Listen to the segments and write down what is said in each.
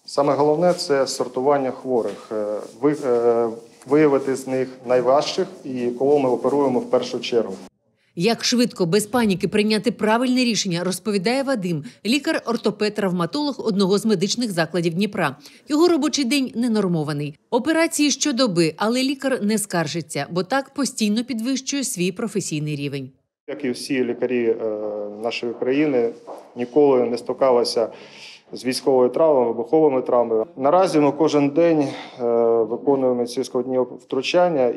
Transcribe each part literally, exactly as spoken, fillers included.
Саме головне – це сортування хворих, виявити з них найважчих і кого ми оперуємо в першу чергу. Як швидко, без паніки прийняти правильне рішення, розповідає Вадим, лікар-ортопед-травматолог одного з медичних закладів Дніпра. Його робочий день ненормований. Операції щодоби, але лікар не скаржиться, бо так постійно підвищує свій професійний рівень. Як і всі лікарі нашої країни, ніколи не стикалися з військовою травмою, вибуховими травмами. Наразі ми кожен день виконуємо ці складні втручання.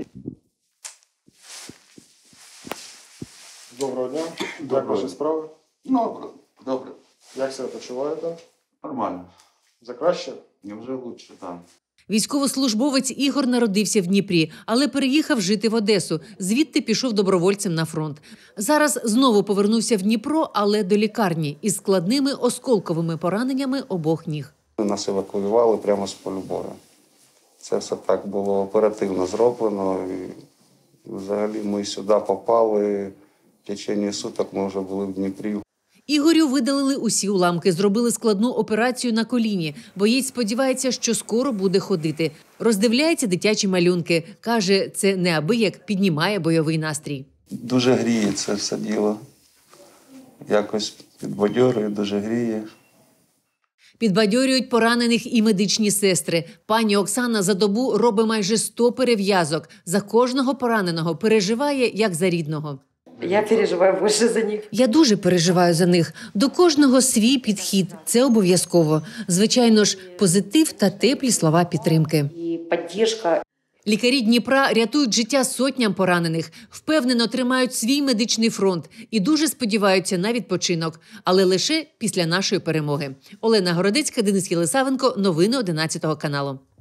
Доброго дня. Доброго. Як ваші справи? Добре, добре. Як себе почуваєте? Нормально. За краще? Не вже лучше там. Військовослужбовець Ігор народився в Дніпрі, але переїхав жити в Одесу. Звідти пішов добровольцем на фронт. Зараз знову повернувся в Дніпро, але до лікарні із складними осколковими пораненнями обох ніг. Нас евакуювали прямо з полю бою. Це все так було оперативно зроблено. І взагалі ми сюди попали. В течение суток ми вже були в Дніпрі. Ігорю видалили усі уламки, зробили складну операцію на коліні. Боєць сподівається, що скоро буде ходити. Роздивляється дитячі малюнки. Каже, це неабияк піднімає бойовий настрій. Дуже гріє це все діло. Якось підбадьорює, дуже гріє. Підбадьорюють поранених і медичні сестри. Пані Оксана за добу робить майже сто перев'язок. За кожного пораненого переживає, як за рідного. Я переживаю більше за них. Я дуже переживаю за них. До кожного свій підхід. Це обов'язково. Звичайно ж, позитив та теплі слова підтримки. І підтримка. Лікарі Дніпра рятують життя сотням поранених. Впевнено тримають свій медичний фронт і дуже сподіваються на відпочинок. Але лише після нашої перемоги. Олена Городецька, Денис Єлисавенко. Новини одинадцятого каналу.